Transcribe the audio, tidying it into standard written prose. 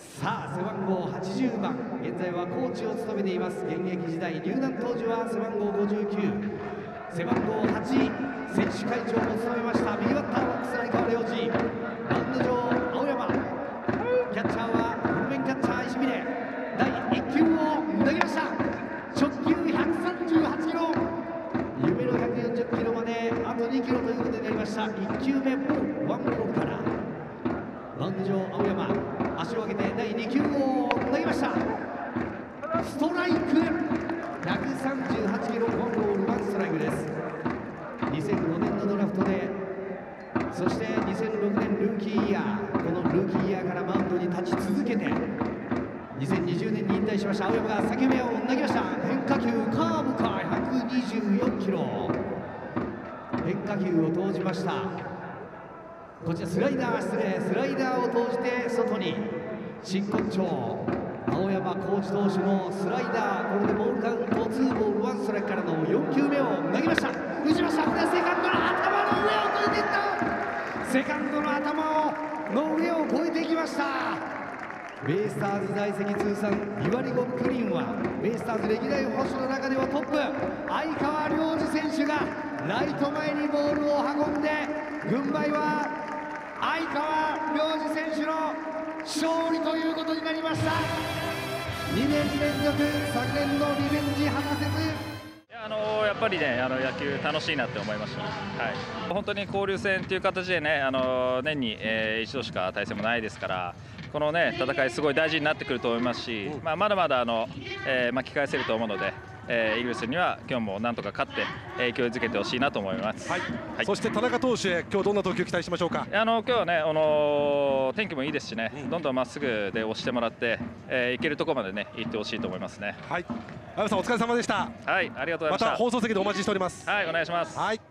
さあ背番号80番、現在はコーチを務めています。現役時代入団当時は背番号59、背番号8、選手会長も務めました。右バッターボックス相川良二、マウンド上青山、キャッチャーはフルメンキャッチャー石峰。第1球を投げました。直球138キロ、夢の140キロまであと2キロということになりました。1球目ワンボールからマウンド上青山、足を上げて第2球を投げました。ストライク、138キロ、ワンボールワンストライクです。2005年のドラフトで、そして2006年ルーキーイヤー、このルーキーイヤーからマウンドに立ち続けて2020年に引退しました青山が3球目を投げました。変化球カーブか、124キロ、変化球を投じました。こちらスライダーを投じて外に。真骨頂青山コーチ投手のスライダー、これでボールカウント2ボール1ストライクからの4球目を投げました。打ちました。これはセカンドの頭の上を越えていった。セカンドの頭の上を越えていきました。ベイスターズ在籍通算2割5分9厘はベイスターズ歴代捕手の中ではトップ、相川良二選手がライト前にボールを運んで、軍配は相川良二選手の勝利ということになりました。2年連続、昨年のリベンジ果たせず。 やっぱりね、野球楽しいなって思いましたね。はい、本当に交流戦という形でね、年に、一度しか対戦もないですから、このね戦いすごい大事になってくると思いますし、まだまだ巻き返せると思うので、イーグルスには今日もなんとか勝って勢いづけてほしいなと思います。はい、 そして田中投手へ今日どんな投球期待しましょうか。 今日はね、天気もいいですしね、どんどんまっすぐで押してもらって、いけるところまでね行ってほしいと思いますね。 はい、青山さんお疲れ様でした。 はい、ありがとうございました。 また放送席でお待ちしております。 はい、お願いします。 はい。